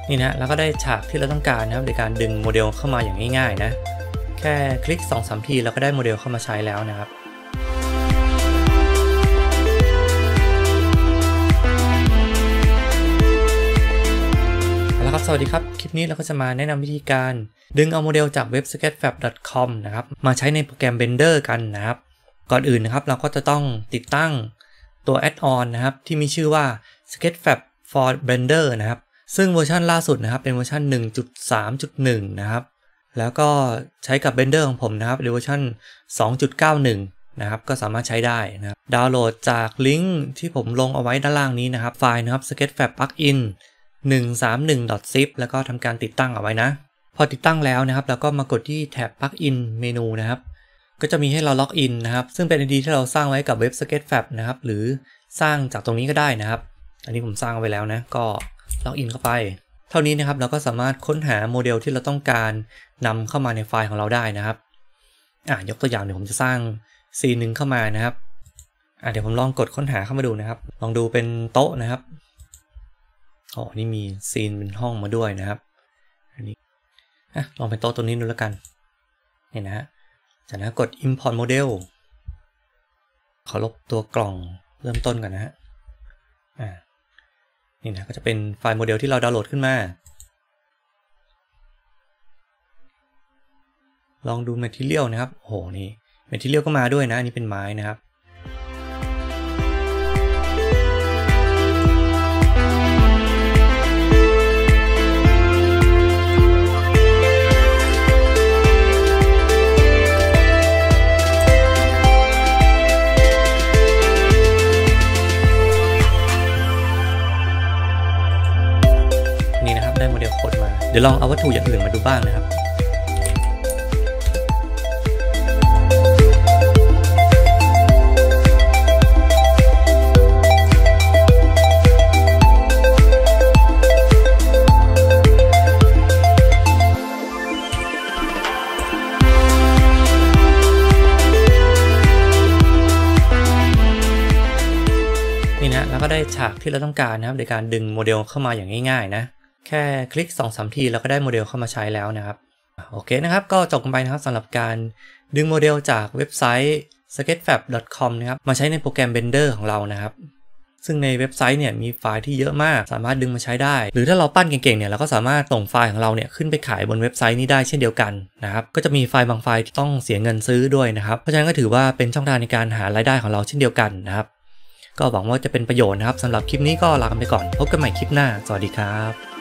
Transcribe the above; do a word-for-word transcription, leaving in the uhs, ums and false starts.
นี่นะแล้วก็ได้ฉากที่เราต้องการนะครับในการดึงโมเดลเข้ามาอย่างง่ายๆนะแค่คลิก สองสาม ทีเราก็ได้โมเดลเข้ามาใช้แล้วนะครับสวัสดีครับคลิปนี้เราก็จะมาแนะนำวิธีการดึงเอาโมเดลจากเว็บ สเก็ตแฟบ ดอท คอม นะครับมาใช้ในโปรแกรม Blender กันนะครับก่อนอื่นนะครับเราก็จะต้องติดตั้งตัวแอดออนนะครับที่มีชื่อว่า SketchFab for Blender นะครับซึ่งเวอร์ชันล่าสุดนะครับเป็นเวอร์ชัน หนึ่งจุดสามจุดหนึ่ง นะครับแล้วก็ใช้กับ Blender ของผมนะครับในเวอร์ชัน สองจุดเก้าหนึ่ง นะครับก็สามารถใช้ได้นะครับดาวน์โหลดจากลิงก์ที่ผมลงเอาไว้ด้านล่างนี้นะครับไฟล์นะครับ SketchFab Pluginหนึ่งสามหนึ่ง ดอท ซิป แล้วก็ทำการติดตั้งเอาไว้นะพอติดตั้งแล้วนะครับแล้วก็มากดที่แท็บ Plugin เมนูนะครับก็จะมีให้เราล็อกอินนะครับซึ่งเป็น ไอ ดี ที่เราสร้างไว้กับเว็บ SketchFab นะครับหรือสร้างจากตรงนี้ก็ได้นะครับอันนี้ผมสร้างไว้แล้วนะก็ล็อกอินเข้าไปเท่านี้นะครับเราก็สามารถค้นหาโมเดลที่เราต้องการนำเข้ามาในไฟล์ของเราได้นะครับอ่ะยกตัวอย่างเดี๋ยวผมจะสร้างซีนหนึ่งเข้ามานะครับอ่ะเดี๋ยวผมลองกดค้นหาเข้ามาดูนะครับลองดูเป็นโต๊ะนะครับอ๋อนี่มีซีนเป็นห้องมาด้วยนะครับอันนี้อ่ะลองเป็นโต๊ะตัวนี้ดูแล้วกันนี่นะฮะจากนั้นกด import model ขอลบตัวกล่องเริ่มต้นก่อนนะฮะอ่านี่นะก็จะเป็นไฟล์โมเดลที่เราดาวน์โหลดขึ้นมาลองดู material นะครับโอ้โหนี่ material ก็มาด้วยนะอันนี้เป็นไม้นะครับได้โมเดลโค้ดมาเดี๋ยวลองเอาวัตถุอย่างอื่นมาดูบ้างนะครับนี่นะแล้วก็ได้ฉากที่เราต้องการนะครับในการดึงโมเดลเข้ามาอย่างง่ายๆนะแค่คลิก สองสาม ทีเราก็ได้โมเดลเข้ามาใช้แล้วนะครับโอเคนะครับก็จบกันไปนะครับสำหรับการดึงโมเดลจากเว็บไซต์ สเก็ตแฟบ ดอท คอม นะครับมาใช้ในโปรแกรม Blender ของเรานะครับซึ่งในเว็บไซต์เนี่ยมีไฟล์ที่เยอะมากสามารถดึงมาใช้ได้หรือถ้าเราปั้นเก่งๆเนี่ยเราก็สามารถส่งไฟล์ของเราเนี่ยขึ้นไปขายบนเว็บไซต์นี้ได้เช่นเดียวกันนะครับก็จะมีไฟล์บางไฟล์ที่ต้องเสียเงินซื้อด้วยนะครับเพราะฉะนั้นก็ถือว่าเป็นช่องทางในการหารายได้ของเราเช่นเดียวกันนะครับก็หวังว่าจะเป็นประโยชน์นะครับสำหรับคลิปนี้ก็ลากันไปก่อนพบกันใหม่คลิปหน้าสวัสดีครับ